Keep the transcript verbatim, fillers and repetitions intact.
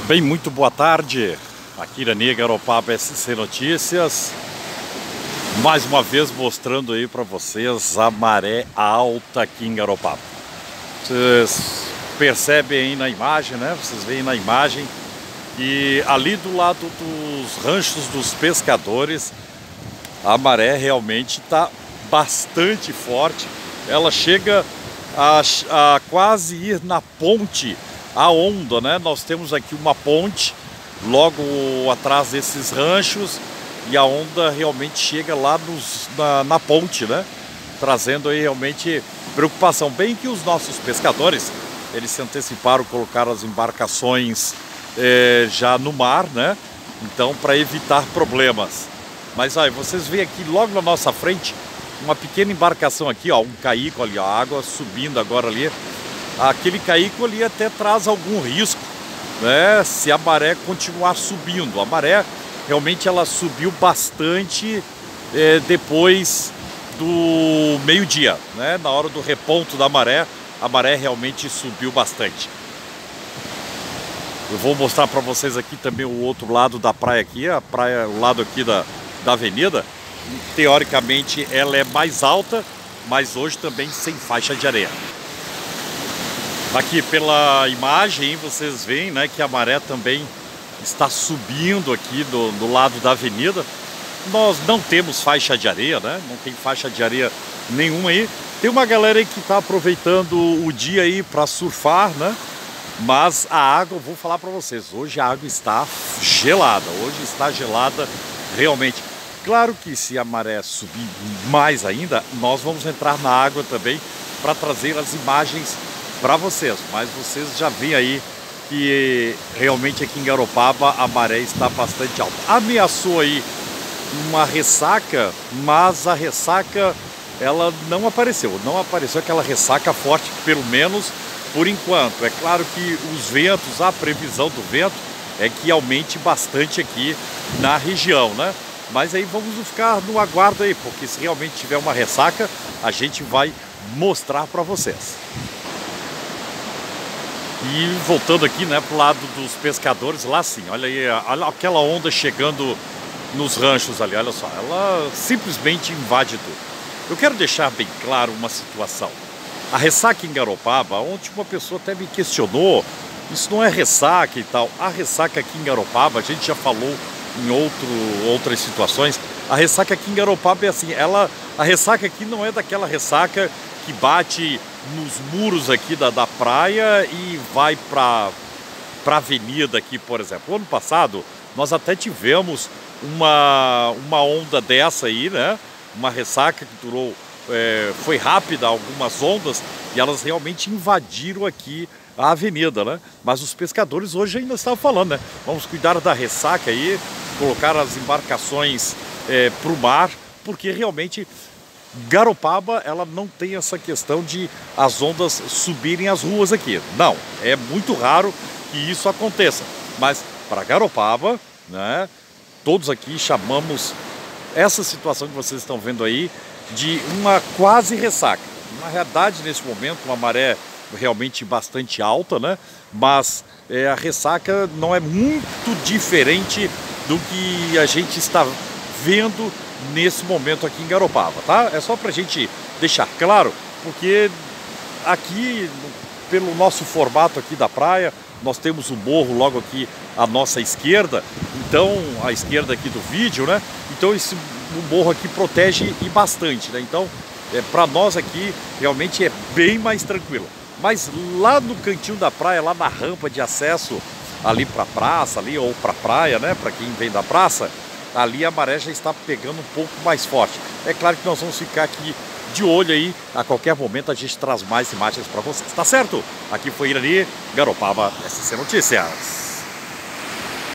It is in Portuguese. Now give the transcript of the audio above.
Bem, muito boa tarde, aqui Irani Garopaba S C Notícias, mais uma vez mostrando aí para vocês a maré alta aqui em Garopaba. Vocês percebem aí na imagem, né? Vocês veem na imagem e ali do lado dos ranchos dos pescadores a maré realmente está bastante forte. Ela chega a, a quase ir na ponte. A onda, né? Nós temos aqui uma ponte logo atrás desses ranchos e a onda realmente chega lá nos, na, na ponte, né? Trazendo aí realmente preocupação. Bem que os nossos pescadores, eles se anteciparam, colocaram as embarcações é, já no mar, né? Então, para evitar problemas. Mas aí, vocês veem aqui logo na nossa frente uma pequena embarcação aqui, ó, um caico ali, a água subindo agora ali. Aquele caico ali até traz algum risco, né? Se a maré continuar subindo. A maré realmente ela subiu bastante é, depois do meio-dia, né? Na hora do reponto da maré, a maré realmente subiu bastante. Eu vou mostrar para vocês aqui também o outro lado da praia aqui, a praia, o lado aqui da, da avenida. Teoricamente ela é mais alta, mas hoje também sem faixa de areia. Aqui pela imagem vocês veem, né, que a maré também está subindo aqui do, do lado da avenida. Nós não temos faixa de areia, né? Não tem faixa de areia nenhuma aí. Tem uma galera aí que está aproveitando o dia aí para surfar, né? Mas a água, eu vou falar para vocês, hoje a água está gelada. Hoje está gelada realmente. Claro que se a maré subir mais ainda, nós vamos entrar na água também para trazer as imagens para vocês, mas vocês já veem aí que realmente aqui em Garopaba a maré está bastante alta. Ameaçou aí uma ressaca, mas a ressaca ela não apareceu, não apareceu aquela ressaca forte, pelo menos por enquanto. É claro que os ventos, a previsão do vento é que aumente bastante aqui na região, né? Mas aí vamos ficar no aguardo aí, porque se realmente tiver uma ressaca, a gente vai mostrar para vocês. E voltando aqui, né, pro lado dos pescadores, lá sim, olha aí, olha aquela onda chegando nos ranchos ali, olha só, ela simplesmente invade tudo. Eu quero deixar bem claro uma situação. A ressaca em Garopaba, ontem uma pessoa até me questionou, isso não é ressaca e tal. A ressaca aqui em Garopaba, a gente já falou em outro, outras situações, a ressaca aqui em Garopaba é assim, ela, a ressaca aqui não é daquela ressaca que bate nos muros aqui da, da praia e vai para a avenida aqui, por exemplo. O ano passado nós até tivemos uma, uma onda dessa aí, né? Uma ressaca que durou, é, foi rápida, algumas ondas, e elas realmente invadiram aqui a avenida, né? Mas os pescadores hoje ainda estavam falando, né? Vamos cuidar da ressaca aí, colocar as embarcações é, para o mar, porque realmente Garopaba, ela não tem essa questão de as ondas subirem as ruas aqui. Não, é muito raro que isso aconteça. Mas para Garopaba, né, todos aqui chamamos essa situação que vocês estão vendo aí de uma quase ressaca. Na realidade, nesse momento, uma maré realmente bastante alta, né? Mas é, a ressaca não é muito diferente do que a gente está vendo nesse momento aqui em Garopaba, tá? É só pra gente deixar claro, porque aqui, pelo nosso formato aqui da praia, nós temos o morro logo aqui à nossa esquerda, então, à esquerda aqui do vídeo, né? Então esse o morro aqui protege e bastante, né? Então, é, para nós aqui, realmente é bem mais tranquilo. Mas lá no cantinho da praia, lá na rampa de acesso, ali pra praça, ali, ou pra praia, né? Para quem vem da praça, ali a maré já está pegando um pouco mais forte. É claro que nós vamos ficar aqui de olho aí. A qualquer momento a gente traz mais imagens para vocês, tá certo? Aqui foi Irani Garopaba S C Notícias.